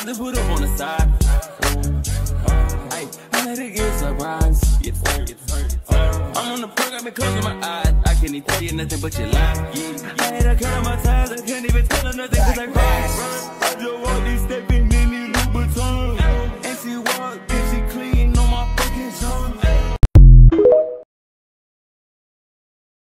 I just put up on the side. Ay, I let it get surprised. I'm on the program and closing my eyes. I can't even tell you nothing but you lie. I had a cut on my ties, I can't even tell her nothing cause I cried. I just want these steps.